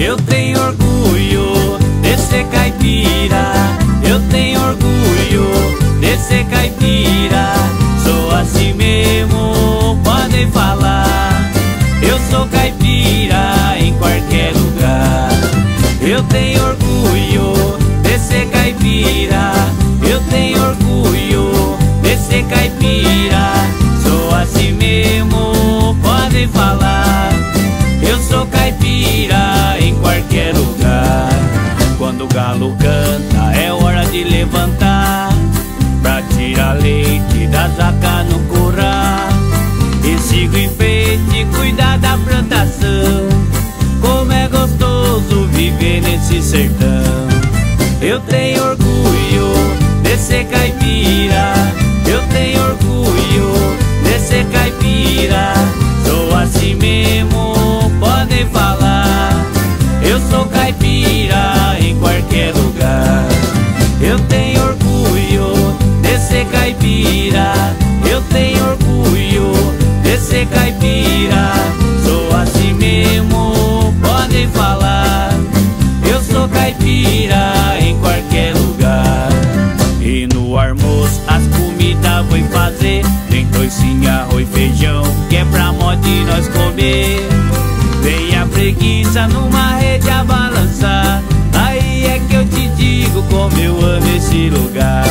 Eu tenho orgulho de ser caipira, eu tenho orgulho de ser caipira. Sou assim mesmo, podem falar. Eu sou caipira em qualquer lugar. Eu tenho orgulho de ser caipira, eu tenho orgulho de ser caipira. Sou assim mesmo, podem falar. Eu sou caipira em qualquer lugar. Quando o galo canta é hora de levantar, pra tirar leite da vaca no curral. E sigo em frente, cuidar da plantação. Como é gostoso viver nesse sertão. Eu tenho orgulho de ser caipira, eu tenho orgulho de ser caipira. Sou assim mesmo, podem falar. Eu sou caipira em qualquer lugar. Eu tenho orgulho de ser caipira, eu tenho orgulho de ser caipira. Sou assim mesmo, podem falar. Eu sou caipira em qualquer lugar. E no almoço as comidas vou fazer. Tem toicinho, arroz, feijão, que é pra moda e nós comer. Vem a preguiça numa rede a balançar. Aí é que eu te digo como eu amo esse lugar.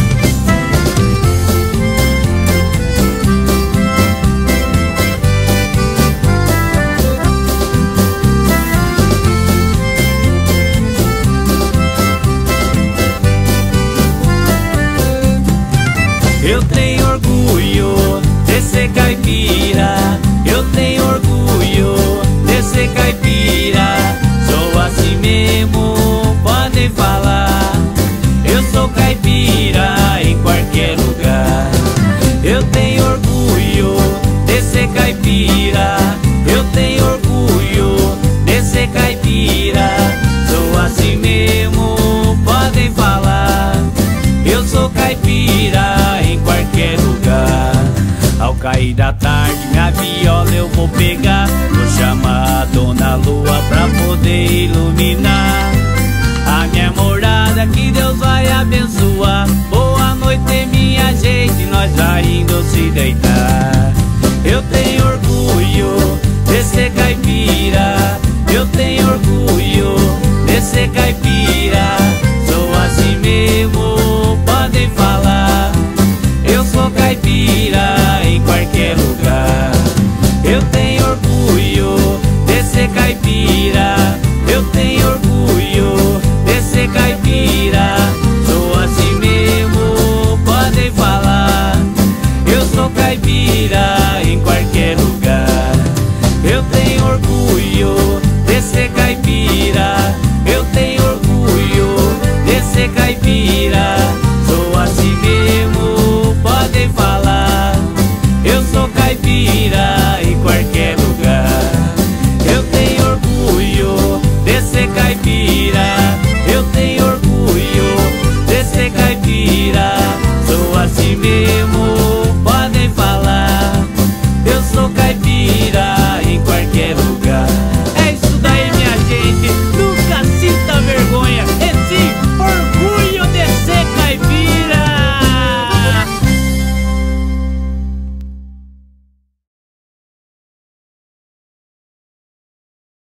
Eu tenho orgulho de ser caipira, eu tenho orgulho de ser caipira. Sou assim mesmo, podem falar. Eu sou caipira em qualquer lugar. Eu tenho orgulho de ser caipira, eu tenho orgulho de ser caipira. Sou assim mesmo, podem falar. Eu sou caipira em qualquer lugar. Ao cair da tarde minha viola eu vou pegar, vou chamar